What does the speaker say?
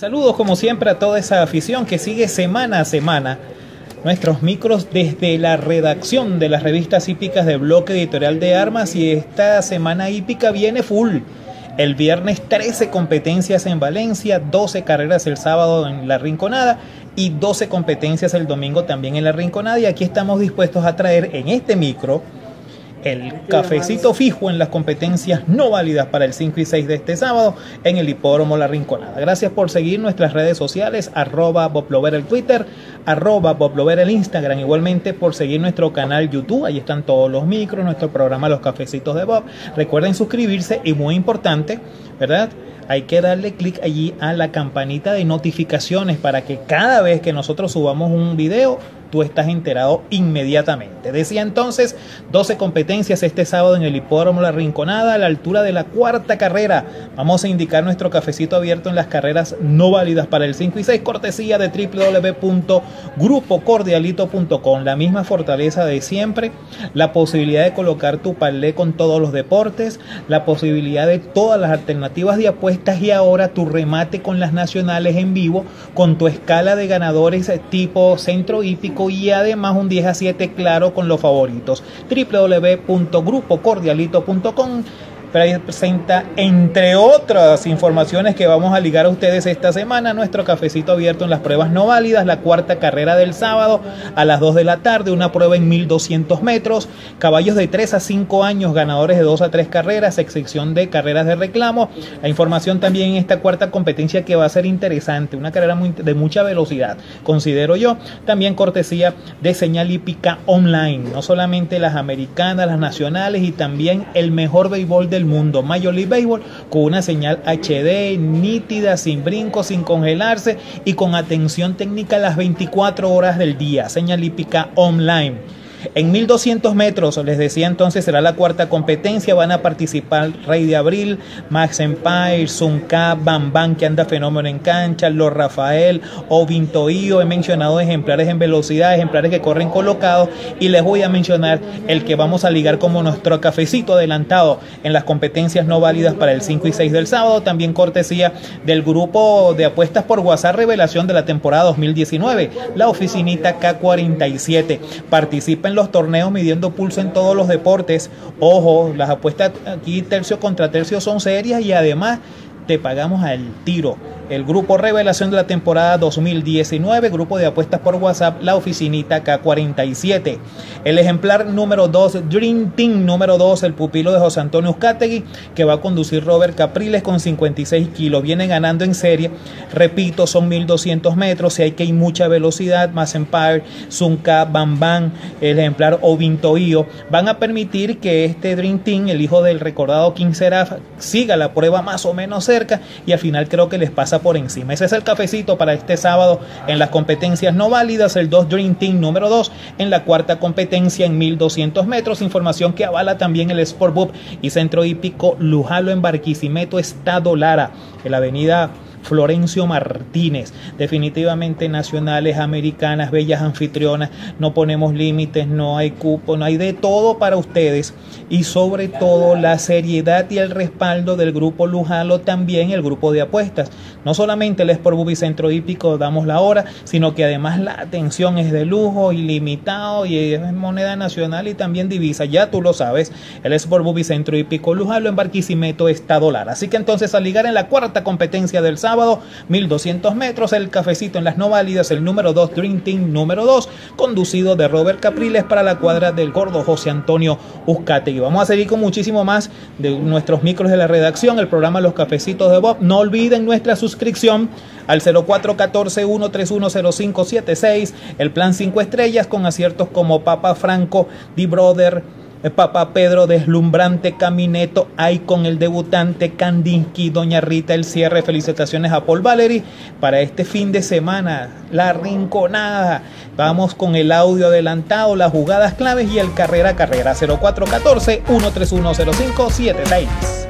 Saludos como siempre a toda esa afición que sigue semana a semana nuestros micros desde la redacción de las revistas hípicas de Bloque Editorial de Armas, y esta semana hípica viene full. El viernes 13 competencias en Valencia, 12 carreras el sábado en La Rinconada y 12 competencias el domingo también en La Rinconada, y aquí estamos dispuestos a traer en este micro el cafecito fijo en las competencias no válidas para el 5 y 6 de este sábado en el hipódromo La Rinconada. Gracias por seguir nuestras redes sociales, @BobLover el Twitter, @BobLover el Instagram, igualmente por seguir nuestro canal YouTube, ahí están todos los micros, nuestro programa Los Cafecitos de Bob. Recuerden suscribirse y muy importante, ¿verdad? Hay que darle clic allí a la campanita de notificaciones para que cada vez que nosotros subamos un video, tú estás enterado inmediatamente. Decía entonces, 12 competencias este sábado en el hipódromo La Rinconada a la altura de la cuarta carrera. Vamos a indicar nuestro cafecito abierto en las carreras no válidas para el 5 y 6, cortesía de www.grupocordialito.com. La misma fortaleza de siempre, la posibilidad de colocar tu parlé con todos los deportes, la posibilidad de todas las alternativas de apuestas, y ahora tu remate con las nacionales en vivo con tu escala de ganadores tipo centro hípico, y además un 10-7 claro con los favoritos. www.grupocordialito.com presenta, entre otras informaciones que vamos a ligar a ustedes esta semana, nuestro cafecito abierto en las pruebas no válidas, la cuarta carrera del sábado a las 2 de la tarde, una prueba en 1200 metros, caballos de 3 a 5 años, ganadores de 2 a 3 carreras, excepción de carreras de reclamo. La información también en esta cuarta competencia que va a ser interesante, una carrera de mucha velocidad, considero yo, también cortesía de Señal Hípica Online, no solamente las americanas, las nacionales, y también el mejor béisbol del mundo, Major League Baseball, con una señal HD nítida, sin brincos, sin congelarse y con atención técnica las 24 horas del día. Señal Hípica Online. En 1200 metros, les decía entonces, será la cuarta competencia. Van a participar Rey de Abril, Max Empire, Zunca, Bam Bam, que anda fenómeno en cancha, Los Rafael, Ovintoío. He mencionado ejemplares en velocidad, ejemplares que corren colocados, y les voy a mencionar el que vamos a ligar como nuestro cafecito adelantado en las competencias no válidas para el 5 y 6 del sábado, también cortesía del grupo de apuestas por WhatsApp revelación de la temporada 2019, la oficinita K47. Participen los torneos midiendo pulso en todos los deportes. Ojo, las apuestas aquí tercio contra tercio son serias, y además te pagamos al tiro. El grupo revelación de la temporada 2019, grupo de apuestas por WhatsApp, la oficinita K47. El ejemplar número 2, Dream Team número 2, el pupilo de José Antonio Uzcategui, que va a conducir Robert Capriles con 56 kilos. Viene ganando en serie, repito, son 1200 metros, y hay que ir mucha velocidad. Max Empire, Zunca, Bam Bam, el ejemplar Ovintoío, van a permitir que este Dream Team, el hijo del recordado King Seraph, siga la prueba más o menos cerca, y al final creo que les pasa por encima. Ese es el cafecito para este sábado en las competencias no válidas, el 2 Dream Team número 2 en la cuarta competencia en 1200 metros. Información que avala también el Sportbook y Centro Hípico Lujalo en Barquisimeto, Estado Lara, en la avenida Florencio Martínez. Definitivamente nacionales, americanas, bellas anfitrionas, no ponemos límites, no hay cupo, no hay, de todo para ustedes, y sobre todo la seriedad y el respaldo del grupo Lujalo, también el grupo de apuestas. No solamente el Sportbook y Centro Hípico damos la hora, sino que además la atención es de lujo, ilimitado, y es moneda nacional y también divisa, ya tú lo sabes, el Sportbook y Centro Hípico Lujalo en Barquisimeto, Estado Lara. Así que entonces, a ligar en la cuarta competencia del sábado, 1200 metros, el cafecito en las no válidas, el número 2 Dream Team número 2, conducido de Robert Capriles para la cuadra del gordo José Antonio Uzcategui. Vamos a seguir con muchísimo más de nuestros micros de la redacción, el programa Los Cafecitos de Bob. No olviden nuestra suscripción al 0414-131-0576, el plan 5 estrellas con aciertos como Papa Franco, D-Brother, Papá Pedro, Deslumbrante, Camineto, Icon, el debutante, Kandinsky, Doña Rita, el cierre. Felicitaciones a Paul Valery para este fin de semana, La Rinconada. Vamos con el audio adelantado, las jugadas claves y el carrera a carrera. 0414-131-0576.